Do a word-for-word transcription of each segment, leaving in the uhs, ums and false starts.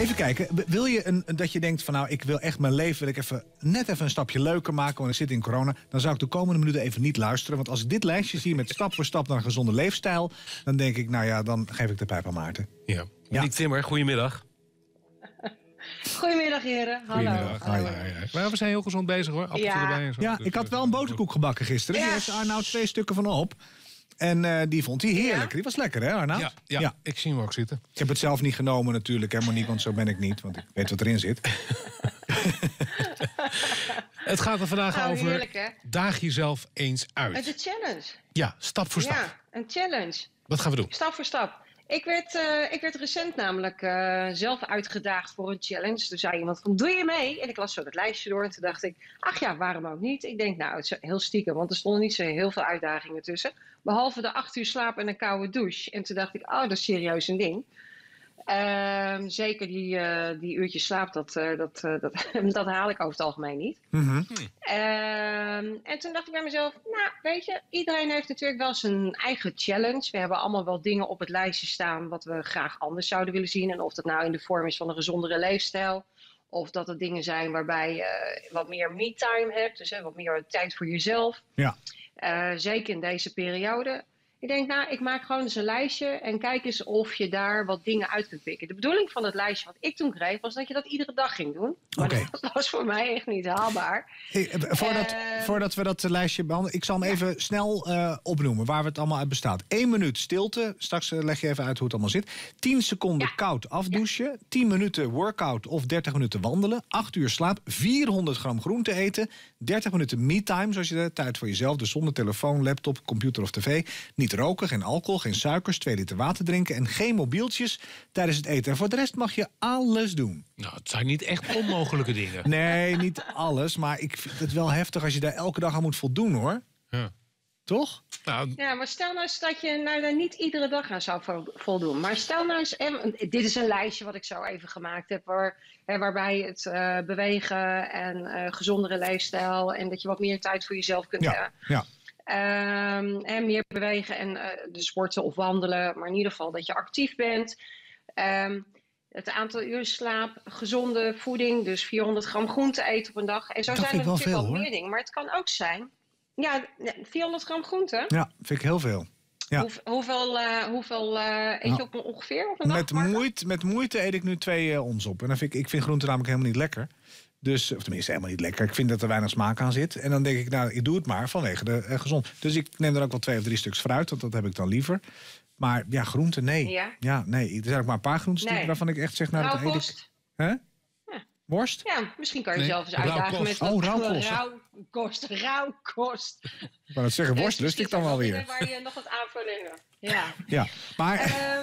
Even kijken, wil je een, dat je denkt van nou, ik wil echt mijn leven, wil ik even, net even een stapje leuker maken, want ik zit in corona, dan zou ik de komende minuten even niet luisteren. Want als ik dit lijstje zie met stap voor stap naar een gezonde leefstijl, dan denk ik, nou ja, dan geef ik de pijp aan Maarten. Ja. Monique Timmer, goedemiddag. Goedemiddag, heren. Hallo. Goedemiddag. Hallo. Ja, ja, ja. We zijn heel gezond bezig, hoor. Appeltje Ja. erbij en zo. Ja, Dus, ik had wel een boterkoek gebakken gisteren. Ja. Die heeft Arnoud twee stukken van op. En uh, die vond hij heerlijk. Ja? Die was lekker, hè Arnoud? Ja, ja, ja, ik zie hem ook zitten. Ik heb het zelf niet genomen natuurlijk, hè Monique, want zo ben ik niet. Want ik weet wat erin zit. Het gaat er vandaag Nou, over, heerlijk, hè? daag jezelf eens uit. Het is een challenge. Ja, stap voor stap. Ja, een challenge. Wat gaan we doen? Stap voor stap. Ik werd, uh, ik werd recent namelijk uh, zelf uitgedaagd voor een challenge. Toen zei iemand van, doe je mee? En ik las zo dat lijstje door en toen dacht ik, ach ja, waarom ook niet? Ik denk, nou, het is heel stiekem, want er stonden niet zo heel veel uitdagingen tussen. Behalve de acht uur slaap en een koude douche. En toen dacht ik, oh, dat is serieus een ding. Uh, zeker die, uh, die uurtjes slaap, dat, uh, dat, uh, dat, dat haal ik over het algemeen niet. Mm-hmm. Uh, en toen dacht ik bij mezelf, nou weet je, iedereen heeft natuurlijk wel zijn eigen challenge. We hebben allemaal wel dingen op het lijstje staan wat we graag anders zouden willen zien. En of dat nou in de vorm is van een gezondere leefstijl. Of dat het dingen zijn waarbij je wat meer me-time hebt. Dus hè, wat meer tijd voor jezelf. Ja. Uh, zeker in deze periode. Ik denk, nou, ik maak gewoon eens een lijstje en kijk eens of je daar wat dingen uit kunt pikken. De bedoeling van het lijstje wat ik toen kreeg, was dat je dat iedere dag ging doen. Maar Okay. dat was voor mij echt niet haalbaar. Hey, voordat, Uh, voordat we dat lijstje behandelen, ik zal hem ja. even snel uh, opnoemen waar het allemaal uit bestaat. Eén minuut stilte, straks uh, leg je even uit hoe het allemaal zit. Tien seconden Ja. koud afdouchen. Ja. Tien minuten workout of dertig minuten wandelen. Acht uur slaap, vierhonderd gram groente eten. dertig minuten me-time, zoals je dat, tijd voor jezelf. Dus zonder telefoon, laptop, computer of tv. Niet roken, geen alcohol, geen suikers, twee liter water drinken en geen mobieltjes tijdens het eten. En voor de rest mag je alles doen. Nou, het zijn niet echt onmogelijke dingen. Nee, niet alles, maar ik vind het wel heftig als je daar elke dag aan moet voldoen, hoor. Ja. Toch? Nou, Ja, maar stel nou eens dat je nou daar niet iedere dag aan zou vo- voldoen. Maar stel nou eens, en dit is een lijstje wat ik zo even gemaakt heb, waar, hè, waarbij het uh, bewegen en uh, gezondere leefstijl en dat je wat meer tijd voor jezelf kunt hebben. Ja, ja. Um, en meer bewegen en uh, de sporten of wandelen, maar in ieder geval dat je actief bent. Um, het aantal uur slaap, gezonde voeding, dus vierhonderd gram groente eten op een dag. En zo Dat zijn er vind ik wel natuurlijk veel, wel hoor. meer dingen, maar het kan ook zijn. Ja, vierhonderd gram groente. Ja, vind ik heel veel. Ja. Hoe, hoeveel uh, hoeveel uh, eet Nou, je op een, ongeveer op een dag? Met Marco? moeite, met moeite eet ik nu twee uh, ons op. En dan vind ik, ik vind groente namelijk helemaal niet lekker. Dus, of tenminste helemaal niet lekker. Ik vind dat er weinig smaak aan zit. En dan denk ik, nou, ik doe het maar vanwege de uh, gezond. Dus ik neem er ook wel twee of drie stuks fruit, want dat heb ik dan liever. Maar ja, groente, nee. Ja? Ja, nee. Er zijn ook maar een paar groenten Nee. waarvan ik echt zeg, nou, dat eet ik. Rauwkost? Hè? Ja. Worst? Ja, misschien kan je Nee, jezelf eens uitdagen rauwkost. met Oh, wat rauwkost. rauwkost. Rauwkost. Ik wou het zeggen, worst Dus lust ik dan misschien wel zijn weer. dat dingen waar je nog wat aanvullingen. Ja. Ja, maar...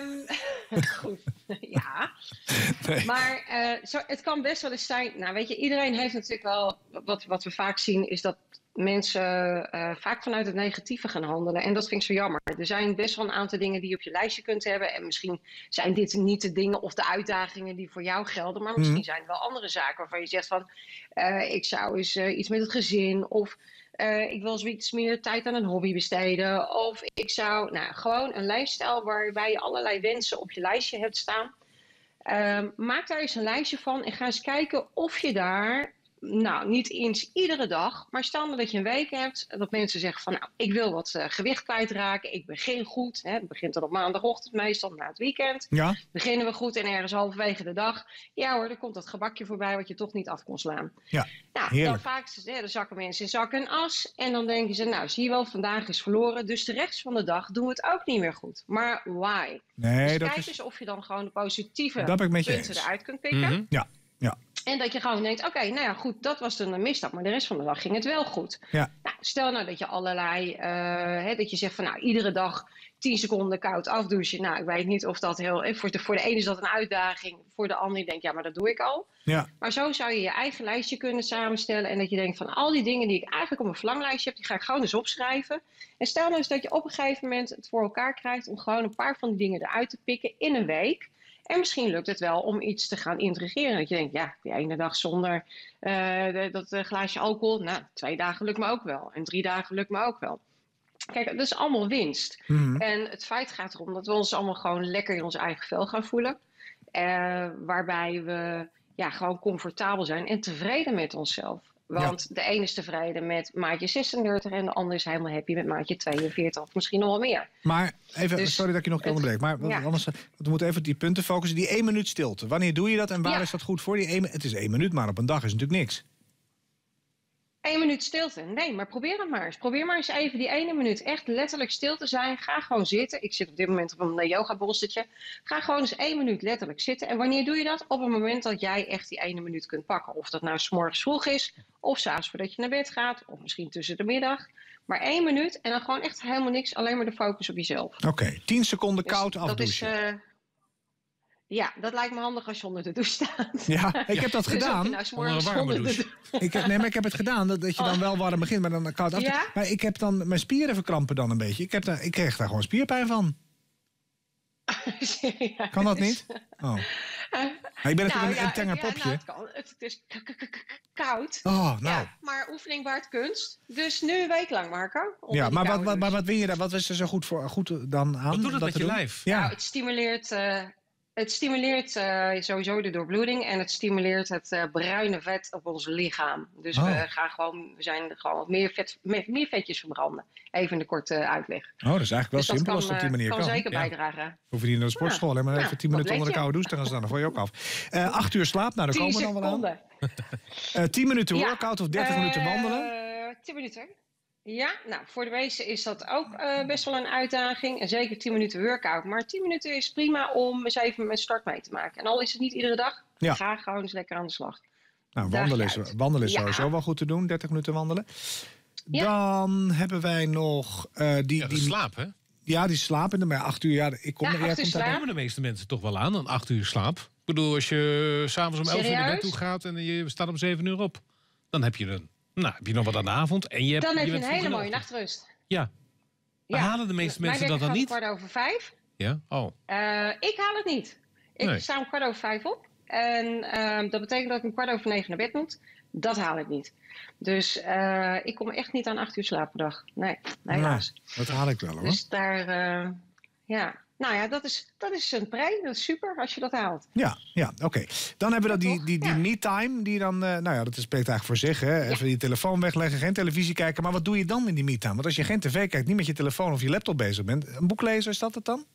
Um, goed. Ja. Nee. Maar uh, zo, het kan best wel eens zijn. Nou, weet je, iedereen heeft natuurlijk wel. Wat, wat we vaak zien is dat mensen uh, vaak vanuit het negatieve gaan handelen. En dat vind ik zo jammer. Er zijn best wel een aantal dingen die je op je lijstje kunt hebben. En misschien zijn dit niet de dingen of de uitdagingen die voor jou gelden. Maar misschien Mhm. zijn er wel andere zaken waarvan je zegt van... Uh, ik zou eens uh, iets met het gezin of... Uh, ik wil eens iets meer tijd aan een hobby besteden. Of ik zou, nou, gewoon een lifestyle waarbij je allerlei wensen op je lijstje hebt staan. Um, maak daar eens een lijstje van en ga eens kijken of je daar, nou, niet eens iedere dag, maar stel maar dat je een week hebt dat mensen zeggen van, nou, ik wil wat uh, gewicht kwijtraken. Ik begin goed. Hè, het begint dan op maandagochtend meestal, na het weekend. Ja? Beginnen we goed en ergens halverwege de dag. Ja hoor, er komt dat gebakje voorbij wat je toch niet af kon slaan. Ja, Nou, dan heerlijk. vaak hè, dan zakken mensen in zak en as. En dan denken ze, nou zie je wel, vandaag is verloren. Dus de rest van de dag doen we het ook niet meer goed. Maar why? Nee, dus dat kijk is... eens of je dan gewoon de positieve Dat ben ik met je punten eens. eruit kunt pikken. Mhm. Ja, ja, En dat je gewoon denkt, oké, okay, nou ja, goed, dat was dan een misstap. Maar de rest van de dag ging het wel goed. ja. Nou, stel nou dat je allerlei, uh, hè, dat je zegt van nou, iedere dag tien seconden koud afdouchen. Nou, ik weet niet of dat heel, voor de, voor de ene is dat een uitdaging. Voor de ander denk ja, maar dat doe ik al. Ja, Maar zo zou je je eigen lijstje kunnen samenstellen. En dat je denkt van al die dingen die ik eigenlijk op mijn verlanglijstje heb, die ga ik gewoon eens opschrijven. En stel nou eens dat je op een gegeven moment het voor elkaar krijgt om gewoon een paar van die dingen eruit te pikken in een week. En misschien lukt het wel om iets te gaan integreren. Dat je denkt, ja, die ene dag zonder uh, de, dat uh, glaasje alcohol. Nou, twee dagen lukt me ook wel. En drie dagen lukt me ook wel. Kijk, dat is allemaal winst. Mhm. En het feit gaat erom dat we ons allemaal gewoon lekker in ons eigen vel gaan voelen. Uh, waarbij we ja, gewoon comfortabel zijn en tevreden met onszelf. Want ja. de een is tevreden met maatje zesendertig en de ander is helemaal happy met maatje tweeënveertig of misschien nog wel meer. Maar even, dus sorry dat ik je nog een keer onderbreek, maar ja. anders, we moeten even op die punten focussen. Die één minuut stilte, wanneer doe je dat en waar ja. is dat goed voor? Die één, het is één minuut, maar op een dag is natuurlijk niks. Eén minuut stilte. Nee, maar probeer het maar eens. Probeer maar eens even die ene minuut echt letterlijk stil te zijn. Ga gewoon zitten. Ik zit op dit moment op een yogabolstertje. Ga gewoon eens één minuut letterlijk zitten. En wanneer doe je dat? Op het moment dat jij echt die ene minuut kunt pakken. Of dat nou 's morgens vroeg is, of 's avonds voordat je naar bed gaat, of misschien tussen de middag. Maar één minuut en dan gewoon echt helemaal niks. Alleen maar de focus op jezelf. Oké, okay, tien seconden dus koud afdouchen. Dat is, uh, ja, dat lijkt me handig als je onder de douche staat. Ja, ik heb dat dus gedaan. Nou, onder een warme douche. Ik heb, nee, maar ik heb het gedaan, dat, dat je dan wel warm begint, maar dan koud af. Ja? Maar ik heb dan, mijn spieren verkrampen dan een beetje. Ik, heb daar, ik kreeg daar gewoon spierpijn van. Ja, kan dat niet? Oh. Maar ik ben natuurlijk nou, een, ja, een tenger ja, popje. Nou, het, kan, het is koud. Oh, nou. Ja, maar oefening waard kunst. Dus nu een week lang, Marco. Ja, maar wat, wat, maar wat win je daar? Wat is er zo goed, voor, goed dan aan? Wat doet het dat met je doen? lijf? Ja. Nou, het stimuleert... Uh, Het stimuleert uh, sowieso de doorbloeding en het stimuleert het uh, bruine vet op ons lichaam. Dus oh. we, gaan gewoon, we zijn gewoon wat meer, vet, meer, meer vetjes verbranden. Even een korte uh, uitleg. Oh, dat is eigenlijk wel dus simpel kan, als het op die manier kan. kan. kan zeker ja. bijdragen. Hoef je niet naar de sportschool, ja. maar even ja, tien minuten onder de koude douche te gaan staan. Dan val je ook af. Uh, acht uur slaap, nou daar komen we dan wel aan. uh, tien minuten ja. workout of dertig uh, minuten wandelen? tien minuten. Ja, nou, voor de meesten is dat ook uh, best wel een uitdaging. En zeker tien minuten workout. Maar tien minuten is prima om eens even met start mee te maken. En al is het niet iedere dag, ja. ga gewoon eens lekker aan de slag. Nou, wandelen is, wandelen is ja. sowieso wel goed te doen. dertig minuten wandelen. Ja. Dan hebben wij nog... Uh, die, ja, de die slaap, hè? Ja, die slapen. Maar acht uur, ja, ik kom ja, er acht uur slaap. Daar komen de meeste mensen toch wel aan, een acht uur slaap. Ik bedoel, als je s'avonds om elf uur naar bed toe gaat en je staat om zeven uur op, dan heb je een... Nou, heb je nog wat aan de avond en je hebt... Dan heb je, je een hele mooie nachtrust. Ja. Maar ja. halen de meeste mensen dat dan niet? kwart over vijf. Ja? Oh. Uh, ik haal het niet. Ik nee. sta om kwart over vijf op. En uh, dat betekent dat ik om kwart over negen naar bed moet. Dat haal ik niet. Dus uh, ik kom echt niet aan acht uur slaap per dag. Nee, nee helaas. Nou, dat haal ik wel hoor. Dus daar, uh, ja... Nou ja, dat is, dat is een pre. Dat is super als je dat haalt. Ja, ja oké. Okay. Dan hebben we dat die, die, die ja. me-time. Die dan, uh, nou ja, dat spreekt eigenlijk voor zich. Hè? Even ja. je telefoon wegleggen, geen televisie kijken. Maar wat doe je dan in die me-time? Want als je geen tv kijkt, niet met je telefoon of je laptop bezig bent. Een boek lezen, is dat het dan?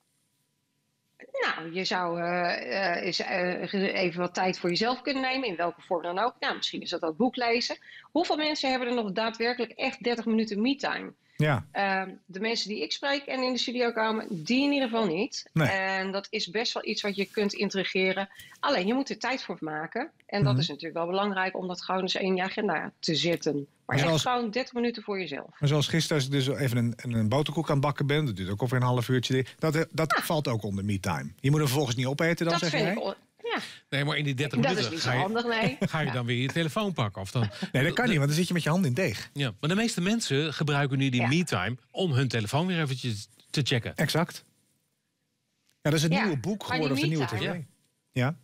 Nou, je zou uh, uh, eens, uh, even wat tijd voor jezelf kunnen nemen. In welke vorm dan ook. Nou, misschien is dat ook boek lezen. Hoeveel mensen hebben er nog daadwerkelijk echt dertig minuten me-time? Ja. Uh, de mensen die ik spreek en in de studio komen, die in ieder geval niet. Nee. En dat is best wel iets wat je kunt integreren. Alleen, je moet er tijd voor maken. En dat mm-hmm. is natuurlijk wel belangrijk om dat gewoon eens in je agenda te zetten. Maar zoals, echt gewoon dertig minuten voor jezelf. Maar zoals gisteren, als ik dus even een, een boterkoek aan het bakken ben, dat duurt ook ongeveer een half uurtje. Dat, dat ah. valt ook onder me-time. Je moet hem vervolgens niet opeten, dan dat zeg jij? Ik, ja. Nee, maar in die dertig dat minuten is niet ga je, handig, nee. ga je ja. dan weer je telefoon pakken. Of dan, nee, dat kan niet, want dan zit je met je hand in deeg. Ja, maar de meeste mensen gebruiken nu die ja. me-time om hun telefoon weer eventjes te checken. Exact. Ja, dat is het ja. nieuwe boek geworden of de nieuwe tv. Ja. ja.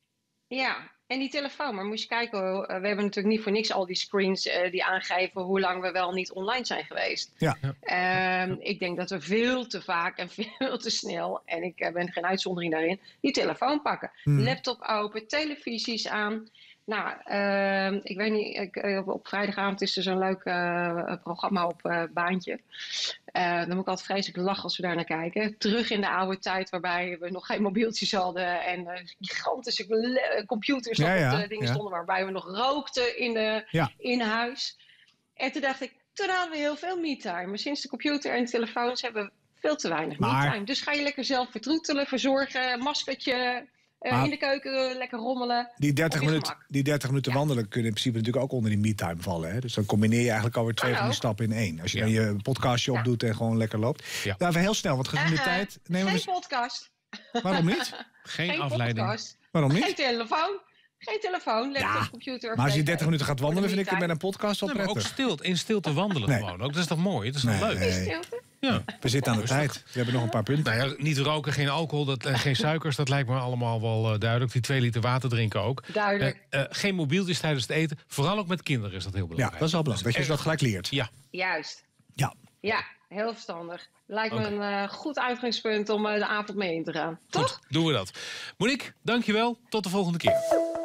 Ja, en die telefoon, maar moet je kijken, we hebben natuurlijk niet voor niks al die screens uh, die aangeven hoe lang we wel niet online zijn geweest. Ja. Um, ik denk dat we veel te vaak en veel te snel, en ik uh, ben geen uitzondering daarin, die telefoon pakken. Hmm. Laptop open, televisies aan. Nou, uh, ik weet niet, ik, uh, op vrijdagavond is er zo'n leuk uh, programma op uh, Baantje. Uh, dan moet ik altijd vreselijk lachen als we daar naar kijken. Terug in de oude tijd waarbij we nog geen mobieltjes hadden en uh, gigantische computers ja, ja, op de dingen ja. stonden waarbij we nog rookten in, de, ja. in huis. En toen dacht ik, toen hadden we heel veel me-time. Maar sinds de computer en de telefoons hebben we veel te weinig maar... me-time. Dus ga je lekker zelf vertroetelen, verzorgen, maskertje... Uh, in de keuken uh, lekker rommelen. Die dertig, minuut, die dertig minuten ja. wandelen kunnen in principe natuurlijk ook onder die me-time vallen. Hè? Dus dan combineer je eigenlijk alweer twee oh, van die stappen in één. Als je ja. dan je podcastje ja. opdoet en gewoon lekker loopt. Ja. Nou, even heel snel, want gezien de uh, tijd... Geen we... podcast. Waarom niet? Geen, Geen afleiding. Podcast. Waarom niet? Geen telefoon. Geen telefoon, laptop, ja, computer. Maar als je dertig minuten gaat wandelen, vind ik het met een podcast wel nee, prettig. Ook stilte, in stilte wandelen nee. gewoon. Ook, dat is toch mooi? Dat is toch nee, leuk? Nee. Stilte? Ja. We zitten aan de tijd. We hebben nog een paar punten. Nou ja, niet roken, geen alcohol, dat, uh, geen suikers. Dat lijkt me allemaal wel uh, duidelijk. Die twee liter water drinken ook. Duidelijk. Uh, uh, geen mobieltjes tijdens het eten. Vooral ook met kinderen is dat heel belangrijk. Ja, dat is wel belangrijk. Dat je dat gelijk leert. Ja. Juist. Ja. Ja, heel verstandig. Lijkt me Okay. een uh, goed uitgangspunt om uh, de avond mee in te gaan. Toch? Goed, doen we dat. Monique, dankjewel. Tot de volgende keer.